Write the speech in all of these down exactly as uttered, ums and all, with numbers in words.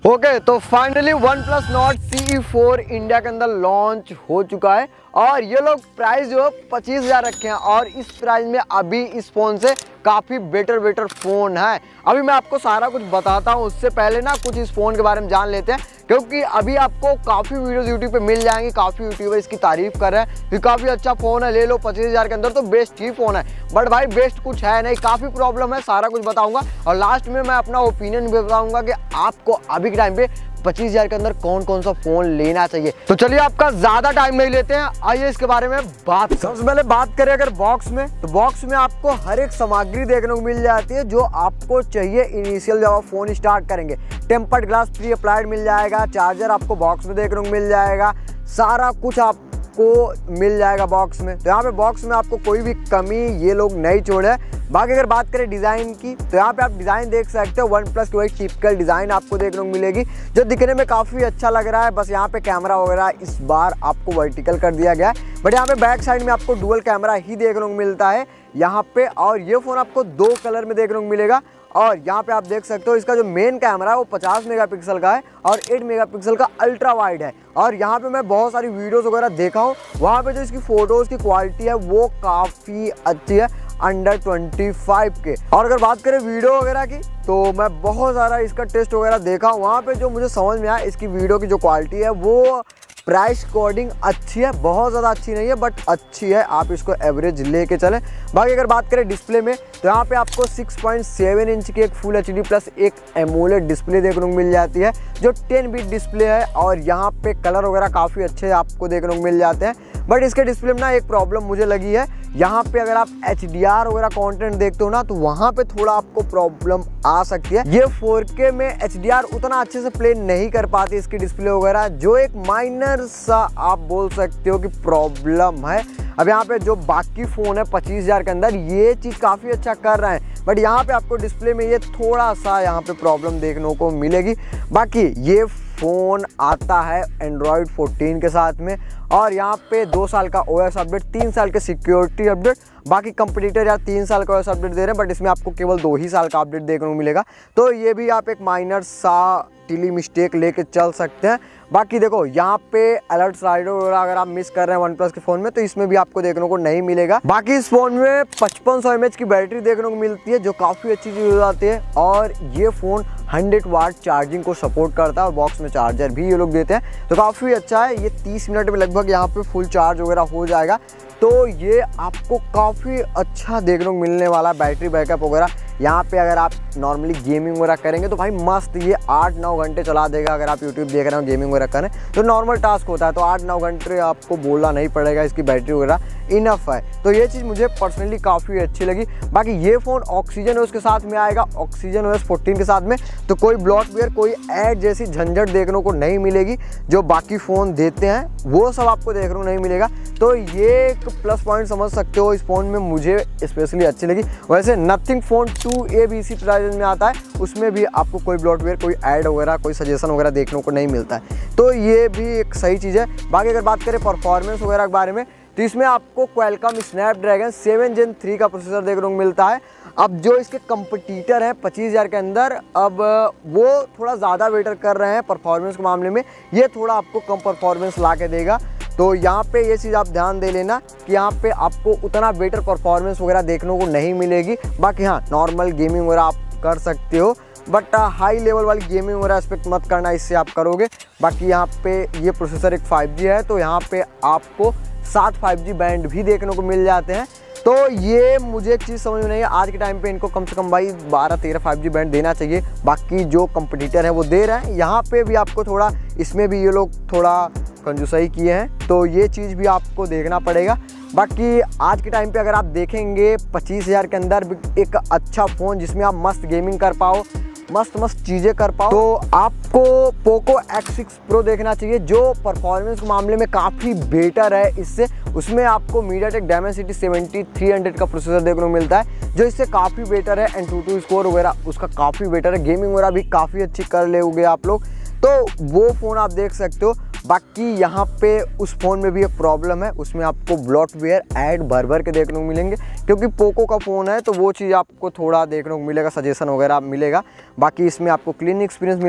Okay okay, तो finally one plus Nord C E four India के अंदर launch हो चुका है और ये लोग प्राइस जो है पच्चीस हज़ार रखे हैं और इस प्राइस में अभी इस फ़ोन से काफ़ी बेटर बेटर फ़ोन है। अभी मैं आपको सारा कुछ बताता हूँ, उससे पहले ना कुछ इस फ़ोन के बारे में जान लेते हैं, क्योंकि अभी आपको काफ़ी वीडियोस यूट्यूब पे मिल जाएंगी, काफ़ी यूट्यूबर इसकी तारीफ कर रहे हैं कि काफ़ी अच्छा फ़ोन है, ले लो पच्चीस हज़ार के अंदर तो बेस्ट ही फ़ोन है। बट भाई बेस्ट कुछ है नहीं, काफ़ी प्रॉब्लम है, सारा कुछ बताऊंगा और लास्ट में मैं अपना ओपिनियन भी बताऊंगा कि आपको अभी के टाइम पे पच्चीस हज़ार के अंदर कौन कौन सा फोन लेना चाहिए। तो चलिए आपका ज्यादा टाइम नहीं लेते हैं, आइए इसके बारे में बात। सबसे पहले बात करें अगर बॉक्स में, तो बॉक्स में आपको हर एक सामग्री देखने को मिल जाती है जो आपको चाहिए इनिशियल जब आप फोन स्टार्ट करेंगे। टेम्पर्ड ग्लास प्री अप्लाइड मिल जाएगा, चार्जर आपको बॉक्स में देखने को मिल जाएगा, सारा कुछ आप को मिल जाएगा बॉक्स में। तो यहाँ पे बॉक्स में आपको कोई भी कमी ये लोग नहीं छोड़े। बाकी अगर बात करें डिज़ाइन की, तो यहाँ पे आप डिज़ाइन देख सकते हो, वन प्लस की वही टिपिकल डिज़ाइन आपको देखने को मिलेगी जो दिखने में काफ़ी अच्छा लग रहा है। बस यहाँ पे कैमरा वगैरह इस बार आपको वर्टिकल कर दिया गया है, बट यहाँ पे बैक साइड में आपको डुअल कैमरा ही देखने को मिलता है यहाँ पे। और ये फ़ोन आपको दो कलर में देखने को मिलेगा और यहाँ पे आप देख सकते हो इसका जो मेन कैमरा है वो पचास मेगापिक्सल का है और आठ मेगापिक्सल का अल्ट्रा वाइड है। और यहाँ पे मैं बहुत सारी वीडियोस वगैरह देखा हूँ, वहाँ पे जो इसकी फ़ोटोज़ की क्वालिटी है वो काफ़ी अच्छी है अंडर पच्चीस के। और अगर बात करें वीडियो वगैरह की, तो मैं बहुत सारा इसका टेस्ट वगैरह देखा हूँ, वहाँ पे जो मुझे समझ में आया इसकी वीडियो की जो क्वालिटी है वो प्राइस कोडिंग अच्छी है, बहुत ज़्यादा अच्छी नहीं है बट अच्छी है, आप इसको एवरेज लेके चलें। बाकी अगर बात करें डिस्प्ले में, तो यहाँ पे आपको सिक्स पॉइंट सेवन इंच की एक फुल एच डी प्लस एक एमोलेड डिस्प्ले देखने को मिल जाती है जो टेन बिट डिस्प्ले है और यहाँ पे कलर वगैरह काफ़ी अच्छे आपको देखने को मिल जाते हैं। बट इसके डिस्प्ले में ना एक प्रॉब्लम मुझे लगी है, यहाँ पे अगर आप एच डी आर वगैरह कंटेंट देखते हो ना तो वहाँ पे थोड़ा आपको प्रॉब्लम आ सकती है। ये फोर के में एच डी आर उतना अच्छे से प्ले नहीं कर पाती इसकी डिस्प्ले वगैरह, जो एक माइनर सा आप बोल सकते हो कि प्रॉब्लम है। अब यहाँ पे जो बाकी फ़ोन है पच्चीस हज़ार के अंदर ये चीज़ काफ़ी अच्छा कर रहे हैं, बट यहाँ पे आपको डिस्प्ले में ये थोड़ा सा यहाँ पे प्रॉब्लम देखने को मिलेगी। बाकी ये फ़ोन आता है एंड्रॉयड फोर्टीन के साथ में और यहाँ पे दो साल का ओ एस अपडेट, तीन साल के सिक्योरिटी अपडेट। बाकी कंपटीटर यार तीन साल का ओ एस अपडेट दे रहे हैं, बट इसमें आपको केवल दो ही साल का अपडेट देखने को मिलेगा, तो ये भी आप एक माइनर सा टिली मिस्टेक लेके चल सकते हैं। बाकी देखो यहाँ पे अलर्ट स्लाइडर वगैरह अगर आप मिस कर रहे हैं वन प्लस के फ़ोन में तो इसमें भी आपको देखने को नहीं मिलेगा। बाकी इस फ़ोन में पचपन सौ एम एच की बैटरी देखने को मिलती है जो काफ़ी अच्छी चीज़ हो जाती है और ये फ़ोन हंड्रेड वाट चार्जिंग को सपोर्ट करता है और बॉक्स में चार्जर भी ये लोग देते हैं, तो काफ़ी अच्छा है। ये तीस मिनट में लगभग यहाँ पे फुल चार्ज वगैरह हो जाएगा, तो ये आपको काफ़ी अच्छा देखने को मिलने वाला बैटरी बैकअप वगैरह। यहाँ पे अगर आप नॉर्मली गेमिंग वगैरह करेंगे तो भाई मस्त ये आठ नौ घंटे चला देगा। अगर आप यूट्यूब देख रहे हो गेमिंग वगैरह करें तो नॉर्मल टास्क होता है, तो आठ नौ घंटे आपको बोलना नहीं पड़ेगा, इसकी बैटरी वगैरह इनफ है। तो ये चीज़ मुझे पर्सनली काफ़ी अच्छी लगी। बाकी ये फ़ोन ऑक्सीजन ओएस के साथ में आएगा, ऑक्सीजन ओएस फोर्टीन के साथ में, तो कोई ब्लॉटवेयर कोई ऐड जैसी झंझट देखने को नहीं मिलेगी जो बाकी फ़ोन देते हैं, वो सब आपको देखने को नहीं मिलेगा। तो ये एक प्लस पॉइंट समझ सकते हो इस फ़ोन में, मुझे स्पेशली अच्छी लगी। वैसे Nothing phone two A B C price में आता है, उसमें भी आपको कोई ब्लॉटवेयर कोई ऐड वगैरह कोई सजेशन वगैरह देखने को नहीं मिलता है, तो ये भी एक सही चीज़ है। बाकी अगर बात करें परफॉर्मेंस वगैरह के बारे में, तो इसमें आपको Qualcomm Snapdragon seven gen three का प्रोसेसर देखने को मिलता है। अब जो इसके कंपटीटर हैं पच्चीस हज़ार के अंदर, अब वो थोड़ा ज़्यादा बेटर कर रहे हैं परफॉर्मेंस के मामले में, ये थोड़ा आपको कम परफॉर्मेंस ला के देगा। तो यहाँ पे ये चीज़ आप ध्यान दे लेना कि यहाँ पे आपको उतना बेटर परफॉर्मेंस वगैरह देखने को नहीं मिलेगी। बाकी हाँ नॉर्मल गेमिंग वगैरह आप कर सकते हो, बट हाई लेवल वाली गेमिंग वगैरह एक्सपेक्ट मत करना, इससे आप करोगे। बाकी यहाँ पे ये प्रोसेसर एक फाइव जी है, तो यहाँ पे आपको सात फाइव जी बैंड भी देखने को मिल जाते हैं। तो ये मुझे एक चीज़ समझ में नहीं है, आज के टाइम पे इनको कम से कम भाई बारह तेरह फाइव जी बैंड देना चाहिए। बाकी जो कंपटीटर है वो दे रहे हैं, यहाँ पे भी आपको थोड़ा, इसमें भी ये लोग थोड़ा कंजूसाई किए हैं, तो ये चीज़ भी आपको देखना पड़ेगा। बाकी आज के टाइम पे अगर आप देखेंगे पच्चीस हज़ार के अंदर एक अच्छा फ़ोन जिसमें आप मस्त गेमिंग कर पाओ, मस्त मस्त चीज़ें कर पाओ, तो आपको पोको एक्स सिक्स प्रो देखना चाहिए जो परफॉर्मेंस के मामले में काफ़ी बेटर है इससे। उसमें आपको MediaTek Dimensity seventy three hundred का प्रोसेसर देखने को मिलता है जो इससे काफ़ी बेटर है, एंड टू टू स्कोर वगैरह उसका काफ़ी बेटर है, गेमिंग वगैरह भी काफ़ी अच्छी कर लेंगे आप लोग, तो वो फ़ोन आप देख सकते हो। बाकी यहाँ पे उस फ़ोन में भी एक प्रॉब्लम है, उसमें आपको ब्लॉटवेयर ऐड भर भर के देखने को मिलेंगे, क्योंकि पोको का फ़ोन है तो वो चीज़ आपको थोड़ा देखने को मिलेगा, सजेशन वगैरह मिलेगा। बाकी इसमें आपको क्लीन एक्सपीरियंस मिलेगा।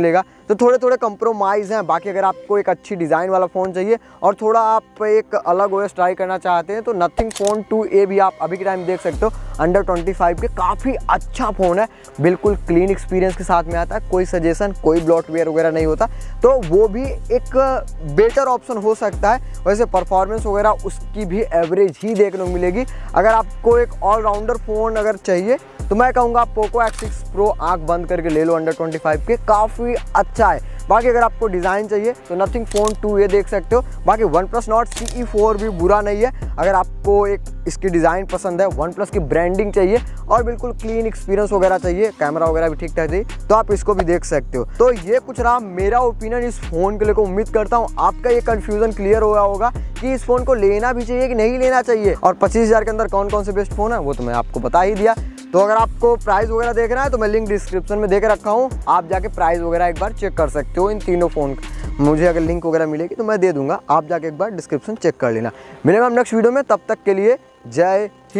तो थोड़े थोड़े कंप्रोमाइज़ हैं। बाकी अगर आपको एक अच्छी डिज़ाइन वाला फ़ोन चाहिए और थोड़ा आप एक अलग ओएस ट्राई करना चाहते हैं तो नथिंग फ़ोन टू ए भी आप अभी के टाइम देख सकते हो। अंडर ट्वेंटी फाइव के काफ़ी अच्छा फ़ोन है, बिल्कुल क्लीन एक्सपीरियंस के साथ में आता है, कोई सजेशन कोई ब्लॉटवेयर वगैरह नहीं होता, तो वो भी एक बेटर ऑप्शन हो सकता है। वैसे परफॉर्मेंस वगैरह उसकी भी एवरेज ही देखने को मिलेगी। अगर आपको एक ऑलराउंडर फ़ोन अगर चाहिए तो मैं कहूँगा पोको एक्स सिक्स प्रो आँख बंद करके ले लो, अंडर ट्वेंटी फाइव के काफ़ी अच्छा है। बाकी अगर आपको डिज़ाइन चाहिए तो नथिंग फ़ोन टू ये देख सकते हो। बाकी one plus Nord C E four भी बुरा नहीं है, अगर आपको एक इसकी डिज़ाइन पसंद है, वन प्लस की ब्रांडिंग चाहिए और बिल्कुल क्लीन एक्सपीरियंस वगैरह चाहिए, कैमरा वगैरह भी ठीक ठाक चाहिए, तो आप इसको भी देख सकते हो। तो ये कुछ रहा मेरा ओपिनियन इस फ़ोन के लिए। उम्मीद करता हूँ आपका ये कन्फ्यूज़न क्लियर हो गया होगा कि इस फ़ोन को लेना भी चाहिए कि नहीं लेना चाहिए, और पच्चीस हज़ार के अंदर कौन कौन से बेस्ट फ़ोन है वो तो मैं आपको बता ही दिया। तो अगर आपको प्राइस वगैरह देखना है तो मैं लिंक डिस्क्रिप्शन में दे के रखा हूँ, आप जाके प्राइस वगैरह एक बार चेक कर सकते हो इन तीनों फ़ोन का। मुझे अगर लिंक वगैरह मिलेगी तो मैं दे दूंगा, आप जाके एक बार डिस्क्रिप्शन चेक कर लेना। मिलेंगे हम नेक्स्ट वीडियो में, तब तक के लिए जय हिंद।